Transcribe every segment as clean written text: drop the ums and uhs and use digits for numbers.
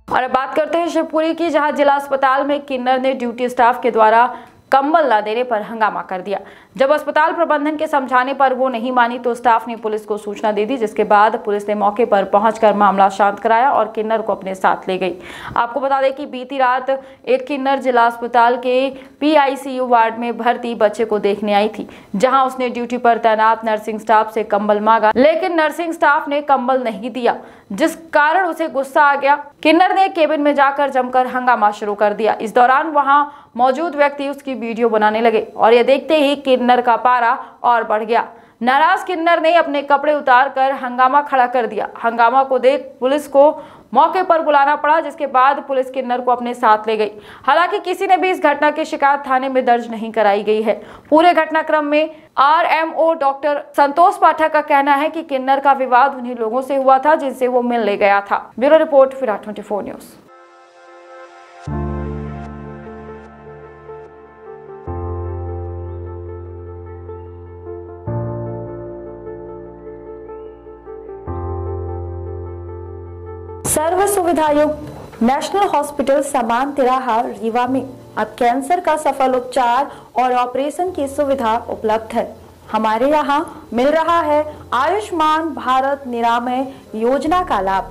और अब बात करते हैं शिवपुरी की, जहां जिला अस्पताल में किन्नर ने ड्यूटी स्टाफ के द्वारा कंबल न देने पर हंगामा कर दिया। जब अस्पताल प्रबंधन के समझाने पर वो नहीं मानी तो स्टाफ ने पुलिस को सूचना दे दी, जिसके बाद पुलिस ने मौके पर पहुंचकर मामला शांत कराया और किन्नर को अपने साथ ले गई। आपको बता दें कि बीती रात एक किन्नर जिला अस्पताल के PICU वार्ड में भर्ती बच्चे को देखने आई थी, जहां उसने ड्यूटी पर तैनात नर्सिंग स्टाफ से कंबल मांगा, लेकिन नर्सिंग स्टाफ ने कंबल नहीं दिया, जिस कारण उसे गुस्सा आ गया। किन्नर ने केबिन में जाकर जमकर हंगामा शुरू कर दिया। इस दौरान वहां मौजूद व्यक्ति उसकी वीडियो बनाने लगे और ये देखते ही किन्नर का पारा और बढ़ गया। नाराज किन्नर ने अपने कपड़े उतार कर हंगामा खड़ा कर दिया। हंगामा को देख पुलिस को मौके पर बुलाना पड़ा, जिसके बाद पुलिस किन्नर को अपने साथ ले गई। हालांकि किसी ने भी इस घटना की शिकायत थाने में दर्ज नहीं कराई गई है। पूरे घटनाक्रम में RMO डॉक्टर संतोष पाठक का कहना है कि किन्नर का विवाद उन्हीं लोगों से हुआ था जिनसे वो मिलने गया था। Bureau report, Virat 24 news. सर्व सुविधायुक्त नेशनल हॉस्पिटल समान तिराहा रीवा में अब कैंसर का सफल उपचार और ऑपरेशन की सुविधा उपलब्ध है। हमारे यहाँ मिल रहा है आयुष्मान भारत निरामय योजना का लाभ।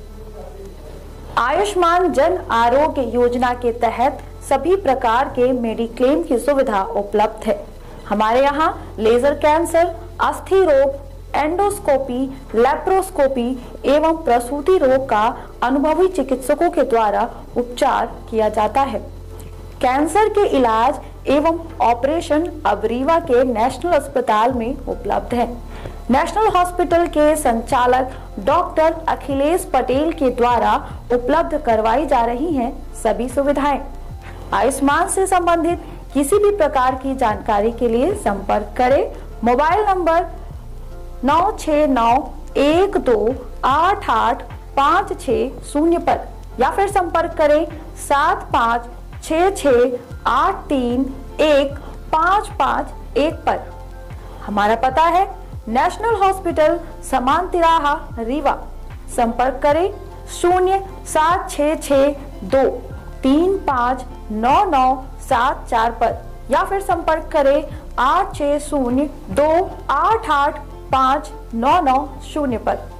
आयुष्मान जन आरोग्य योजना के तहत सभी प्रकार के मेडिक्लेम की सुविधा उपलब्ध है। हमारे यहाँ लेजर कैंसर, अस्थि रोग, एंडोस्कोपी, लेप्रोस्कोपी एवं प्रसूति रोग का अनुभवी चिकित्सकों के द्वारा उपचार किया जाता है। कैंसर के इलाज एवं ऑपरेशन अब रीवा के नेशनल अस्पताल में उपलब्ध है। नेशनल हॉस्पिटल के संचालक डॉक्टर अखिलेश पटेल के द्वारा उपलब्ध करवाई जा रही हैं सभी सुविधाएं। आयुष्मान से संबंधित किसी भी प्रकार की जानकारी के लिए संपर्क करें मोबाइल नंबर 9691288560 पर या फिर संपर्क करें 7566831551 पर। हमारा पता है नेशनल हॉस्पिटल समान तिराहा रीवा। संपर्क करें 07662359974 पर या फिर संपर्क करें 8602885990 पर।